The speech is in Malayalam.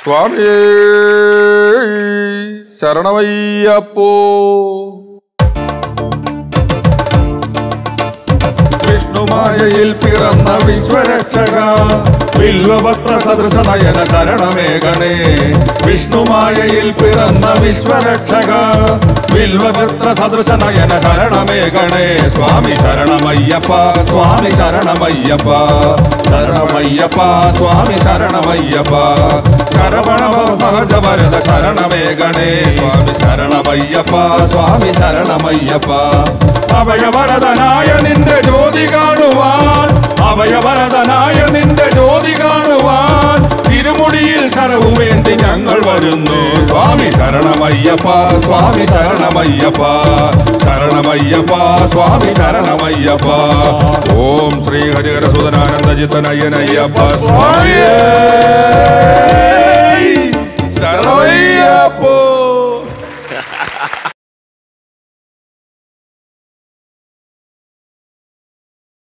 സ്വാമി ശരണമയ്യപ്പോ. വിഷ്ണുമായയിൽ പിറന്ന വിശ്വരക്ഷക വില്വപത്ര സദൃശ നയന ശരണമേഘണേ. വിഷ്ണുമായയിൽ പിറന്ന വിശ്വരക്ഷക വില്വപത്ര സദൃശ നയന ശരണമേഘണേ. സ്വാമി ശരണമയ്യപ്പ സ്വാമി ശരണമയ്യപ്പ ശരണമയ്യപ്പ സ്വാമി ശരണമയ്യപ്പ. ശരവണഭവ സഹജ വരദ ശരണമേഘണേ. സ്വാമി ശരണമയ്യപ്പ സ്വാമി ശരണമയ്യപ്പ. അഭയവരദനായ നിന്റെ ജ്യോതി കാണുവാൻ അഭയവരദനായ നിന്റെ ജ്യോതി കാണുവാൻ തിരുമുടിയിൽ ശരവുമേന്തി ഞങ്ങൾ വരുന്നു. സ്വാമി ശരണമയ്യപ്പ സ്വാമി ശരണമയ്യപ്പ ശരണമയ്യപ്പ സ്വാമി ശരണമയ്യപ്പ. ഓം ശ്രീ ഹരിഹരസുതനാനന്ദ ചിത്തനയ്യനയ്യപ്പ സ്വാമിയേ.